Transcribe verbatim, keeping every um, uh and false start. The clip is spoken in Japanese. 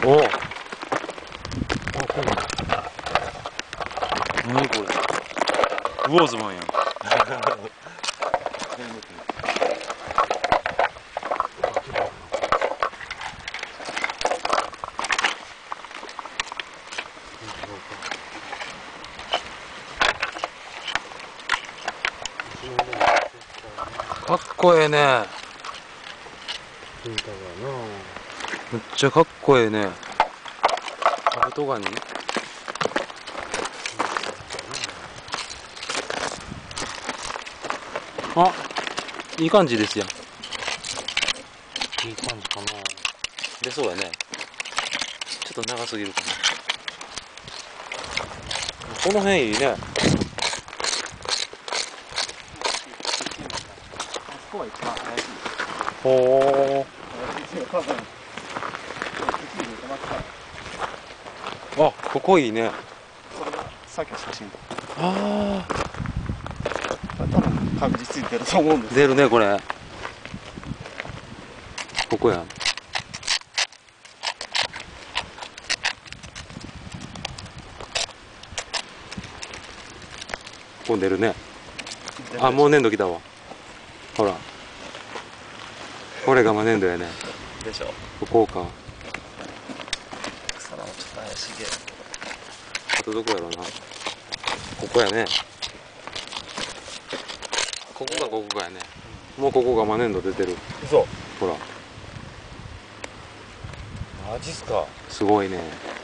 おお。あ、これ。何これ。ウォーズマンやん。かっこええね。めっちゃかっこええね。カブトガニ。あ、いい感じですやん。 いい感じかな。 出そうやね。ちょっと長すぎるかな。この辺いいね。あそこは一番怪しい。 ほー。あ、ここいいね。 これがさっきの写真。 あ多分確実に出ると思うんです。 出るねこれ。ここやん。ここ出るね。あ、もう粘土来たわ。ほら。これがま粘土やね。 でしょ。 ここか。 草もちょっと怪しげ。 あとどこやろうな。ここやね。ここがここがやね。もうここがま粘土出てる。 嘘。 ほら。 マジっすか。 すごいね。